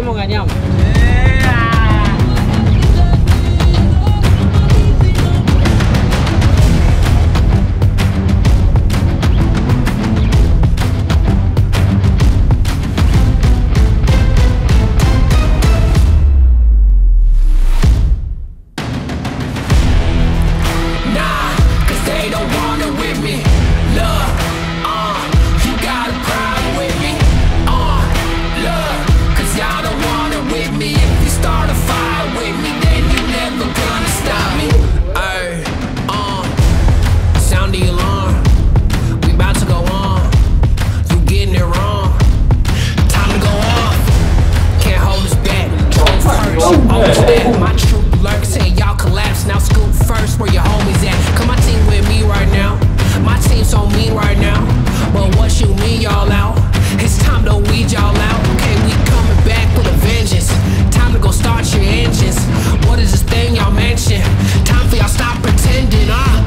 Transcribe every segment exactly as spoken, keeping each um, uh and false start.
perdimos, ganhamos. My troop lurks, say y'all collapse, now scoop first where your homies at. Come my team with me right now. My team so mean right now. But what you mean y'all out? It's time to weed y'all out. Okay, we coming back with a vengeance. Time to go start your engines. What is this thing y'all mention? Time for y'all stop pretending, uh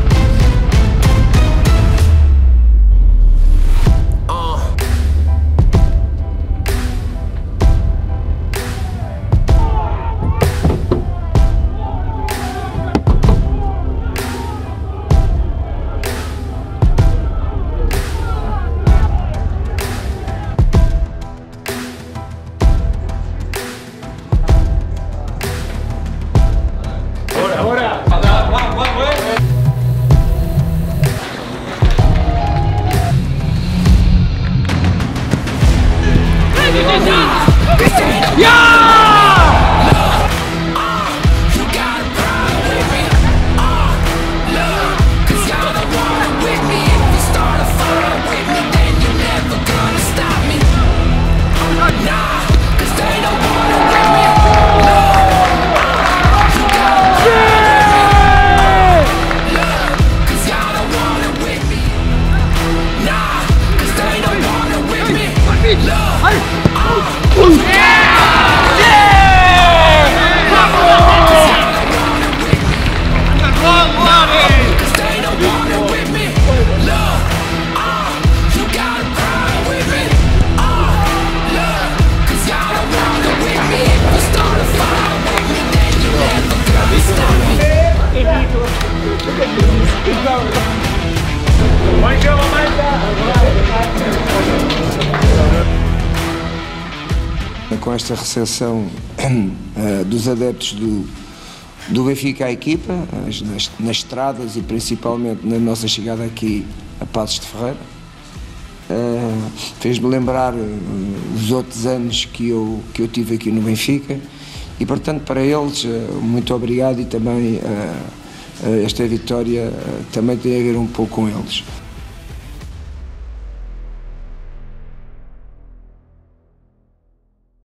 Com esta recepção uh, dos adeptos do, do Benfica à equipa, nas, nas estradas e principalmente na nossa chegada aqui a Passos de Ferreira, uh, fez-me lembrar uh, os outros anos que eu, que eu tive aqui no Benfica e, portanto, para eles, uh, muito obrigado e também uh, uh, esta vitória uh, também tem a ver um pouco com eles.